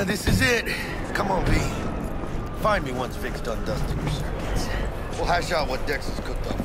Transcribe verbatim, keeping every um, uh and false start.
Yeah, this is it. Come on, V. Find me once Vic's done dusting your circuits. We'll hash out what Dex has cooked up